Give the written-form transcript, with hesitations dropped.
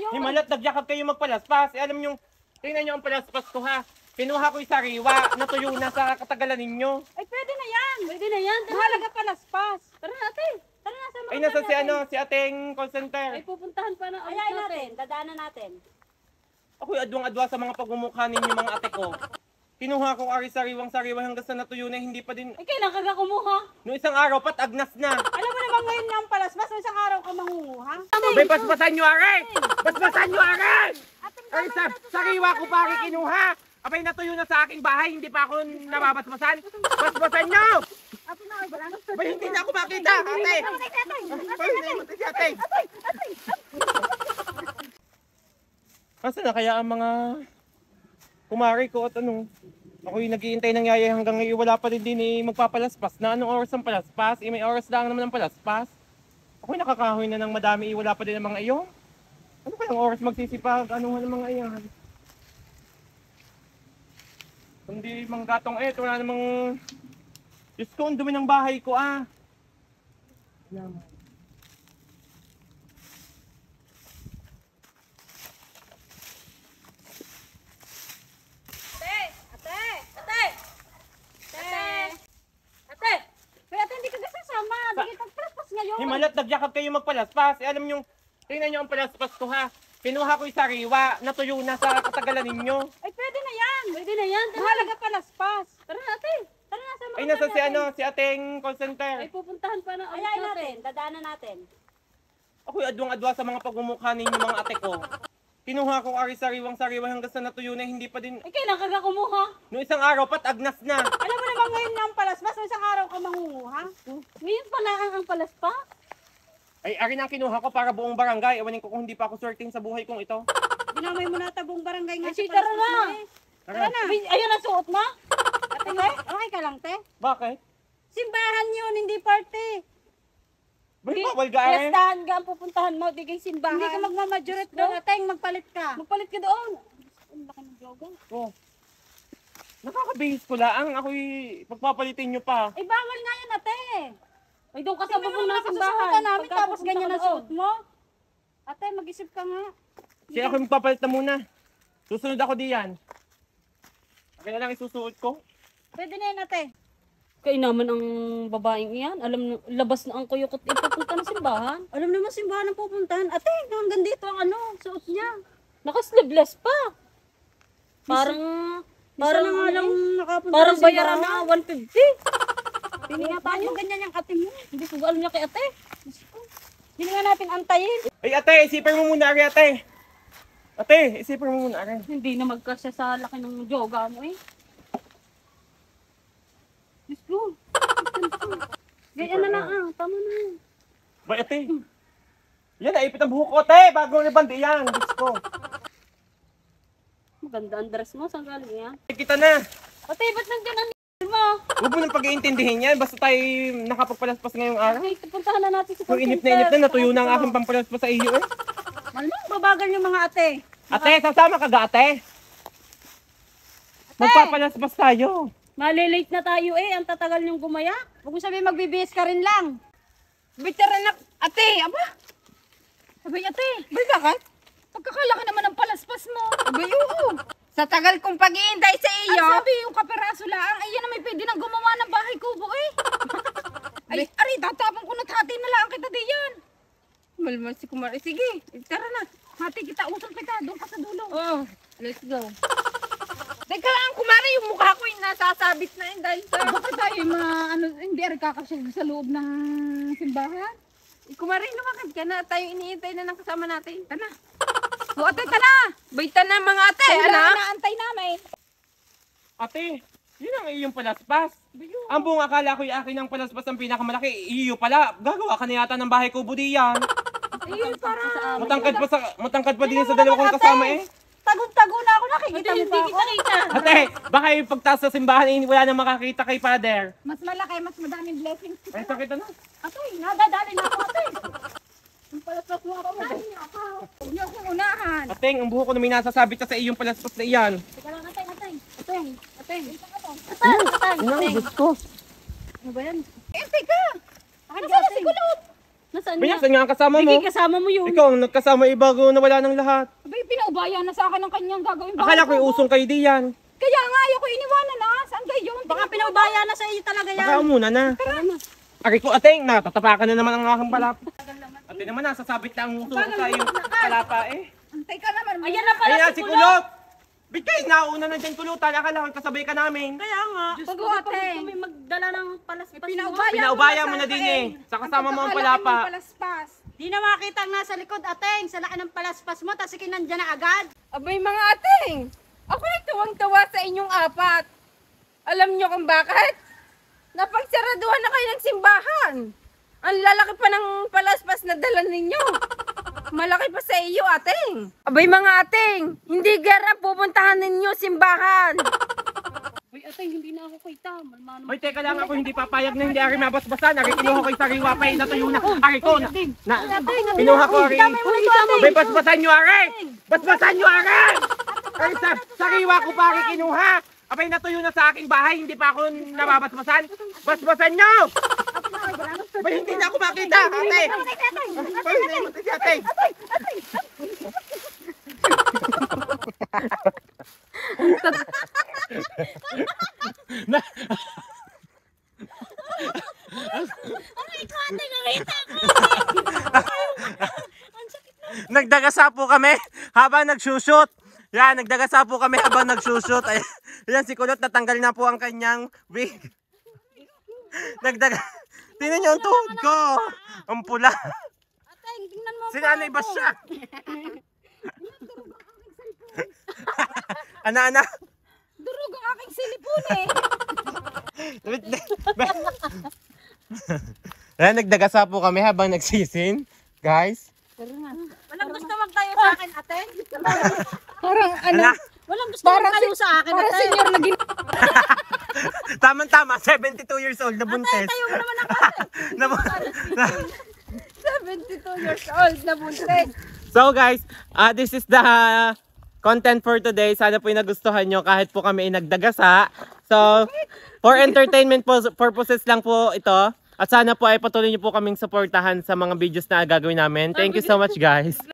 ngayon. Himalat, nagyakap kayo magpalaspas. Alam nyo, tingnan nyo ang palaspas ko ha. Kinuha ko yung sariwa, natuyo na sa katagalan ninyo. Ay, pwede na yan. Pwede na yan. Mahalaga palaspas. Tara natin. Tara na, sama Ay, nasa si si ating call center. Ay, pupuntahan pa na. Ayayin natin. Dadaanan natin. Ako'y adwang-adwa sa mga pagmumukha ninyo mga ate ko. Kinuha ko ari sariwang-sariwa hanggang sa natuyo na hindi pa din. Ay, kailan ka kumuha? Noong isang araw pat agnas na. Alam mo naman ngayon nga ang palaspas. May isang araw ka mangunguha. May basbasan nyo are! Basbasan nyo are! Ay, sariwa ko pare kinuha. Abay natuyo na sa aking bahay, hindi pa ako nababasbasan. Basbasan nyo! Abay hindi na ako makita, ate! Abay, namatay si ate! Asa na kaya ang mga kumari ko at ano? Ako'y nag-iintay ng yaya hanggang ngayon wala pa din magpapalaspas. Na anong oras ang palaspas? May oras lang naman ang palaspas. Ako'y nakakahoy na ng madami, wala pa din ang mga iyon. Ano kayang oras magsisipag? Ano ng mga iyan? Kundi manggatong wala namang... Diyos ko, ang dumi ng bahay ko ah. Himalat, nagyakap kayo magpalaspas. Alam nyo, tingnan nyo ang palaspas ko ha. Kinuha ko yung sariwa, natuyo na sa katagalan ninyo. Ay, pwede na yan. Pwede na yan. Mahalaga palaspas. Tara natin. Tara na, sama Ay, nasa si ating call center. Ay, pupuntahan pa na. Ayayin natin. Dadaanan natin. Ako'y adwang-adwa sa mga pagmumukha ninyo mga ate ko. Kinuha ko ari sariwang-sariwa hanggang sa natuyo na hindi pa din. Ay, kailan ka kumuha? Noong isang araw pat agnas na. Alam mo naman ngayon nga ang palaspas. May isang araw ka mangunguha. Ngayon pala ang palaspa. Ay, ari na ang kinuha ko para buong barangay. Ewanin ko kung hindi pa ako certain sa buhay kong ito. Dinamay mo na tabong barangay nga Ay, sa tara palaspas na. mo eh. Tara na. Ayun ang suot mo. Ate, okay ka lang, te? Bakit? Simbahan yun, hindi party. Bakit bawal ka are? Fiestahan ka ang pupuntahan mo. Di kay simbahan. Hindi ka magmamajoret doon, ate. Magpalit ka. Magpalit ka doon. Ang laki ng joga. Oh. Nakakabihis ko lang. Ako'y pagpapalitin nyo pa. Ay, bawal nga yan, ate. Ay, doon ka sa bubong ng simbahan. Kasusuotan namin, Pagka tapos pupunta ganyan ka ang doon. suot mo. Ate, mag-isip ka nga. Siya ako'y magpapalit na muna. Susunod ako diyan. Akin na lang isusuot ko. Pwede na yan, ate. Kaya naman ang babaeng iyan. Alam, labas na ang kuyukot ipupunta ng simbahan. Alam naman simbahan ang pupuntahan. Ate, hanggang dito ang suot niya. Naka-sleeveless pa. Parang Parang nga lang nakapunta parang ng bayaran simbahan. na 150. Tiningatan mo ganyan yung ate mo. Hindi ko alam niya kay ate. Hindi nga natin antayin. Ay ate, isipin mo muna ari ate. Ate, isipin mo muna ari. Hindi na magkasya sa laki ng joga mo eh. Diyos ko. Ganyan na lang tama na. Ba ate? Yan, naipit ang buhok ko ate. Bago ribandi yan. Diyos ko. Maganda ang dress mo. Saan galing yan? Kita na. Ate, ba't nandiyan ang mo? Huwag mo nang pag-iintindihin yan. Basta tayo nakapagpalaspas ngayong araw. Ay, pupuntahan na natin sa Kung inip na natuyo na ang aking pampalaspas sa iyo eh. Malamang babagal yung mga ate. Ate, sasama ka ga ate? Magpapalaspas tayo. Malilate na tayo eh. Ang tatagal niyong gumaya. Huwag mo sabihin magbibihis ka rin lang. Bitara na, ate, aba? Sabay ate. Bay, bakit? Pagkakalaki naman ng palaspas mo. Abay, oo. Sa tagal kong pag-iintay sa iyo. Ang sabi yung kaperaso lang, ay yan na may pwede nang gumawa ng bahay kubo eh. Ay, ari, tatapon ko na hati na lang kita diyan. Malmal si Kumari. Sige, tara na. Hati kita, usap kita. Doon ka sa dulo. Oh, let's go. Teka lang, Kumari, yung mukha ko yung nasasabit na yun dahil sa... Bakit tayo hindi ari kakasya sa loob ng simbahan? Kumari, lumakad ka na. Tayo iniintay na ng kasama natin. Tara. O, ate, tara. Baita na mga ate. Ano? Ano? Naantay namin. Ate, yun ang iyong palaspas. Ang buong akala ko yung akin ang palaspas ang pinakamalaki. Iyo pala. Gagawa ka na yata ng bahay kubo diyan. Ayun, para. Matangkad pa din sa dalawa kong kasama eh. Tagong-tago na ako. Nakikita mo Hindi ba ako? kita-kita. Ate, baka yung pagtaas sa simbahan wala nang makakita kay Father. Mas malaki, mas madaming blessings. Ay, sakit na. Ate, nadadali na ako ate. Yung palaspas mo ako. Huwag niyo akong unahan. Ate, ang buhok ko na may nasasabit sa iyong palaspas na iyan. Teka lang, ate. Diyos ko. Ano ba yan? Eh, teka. Ano Nasaan na si Kulot? Nasaan niya? Binasan nga ang kasama mo. Bigay kasama mo yun. Ikaw ang nagkasama ibago na wala ng lahat. Abay, pinaubaya na sa akin ang kanyang gagawin. Akala ko yung usong kayo diyan. Kaya nga, ayoko iniwanan na. Saan kayo? Baka pinaubaya na sa iyo talaga yan. Baka muna na. Ari ko ateng, natatapakan na naman ang aking palapa. Ate naman, nasasabit na ang uso ko sa iyong palapa eh. Antay ka naman. Ayan na pala Ayan, si si Kulot. Kulot! Bitay, nauna na dyan kulutan. Akala ko kasabay ka namin. Kaya nga. Diyos Pag ko, ate. ate. Kami magdala ng palaspas. Pinaubaya. Pinaubaya mo na din eh. Sa kasama mo ang palapa. Palaspas. Di na makita ang nasa likod, ateng. Sa laki ng palaspas mo, tapos ikinandyan na agad. Abay mga ating, ako ay tuwang-tawa sa inyong apat. Alam nyo kung bakit? Napagsaraduhan na kayo ng simbahan. Ang lalaki pa ng palaspas na dala ninyo. Malaki pa sa iyo, ating. Abay mga ating, hindi gara pupuntahan ninyo simbahan. Uy, ateng, hindi na ako kita. Malmano. Hoy, teka lang ako hindi papayag na hindi ari mabasbasan. Ari kinuha ko yung sariwa pa eh. Natuyo na. Ari ko na. Kinuha ko ari. May basbasan nyo ari. Basbasan nyo ari. Ari sariwa ko pa ari kinuha. Abay natuyo na sa aking bahay. Hindi pa ako nababasbasan. Basbasan nyo. Abay hindi na ako makita. Ate. Abay hindi mo si ate. Nagdagasa po kami habang nagsushoot. Yan, nagdagasa po kami habang nagsushoot. Ayan, si Kulot natanggal na po ang kanyang wig. Tingnan niyo ang tuhod ko. Ang pula. Ateng, tingnan mo. Sinanay ba siya? Ana. Durog ang aking silipon eh. Ayan, nagdagasa po kami habang nagsisin. Guys. Walang gusto magtayo sa akin, ateng. Parang Ala, Walang gusto magtayo sa akin, Para ateng. senior na tama-tama, 72 years old, nabuntes. Tayo mo naman ako. 72 years old na buntis. So guys, this is the content for today. Sana po yung nagustuhan nyo kahit po kami nagdagasa. So, for entertainment purposes lang po ito. At sana po ay patuloy nyo po kaming supportahan sa mga videos na gagawin namin. Thank you so much guys.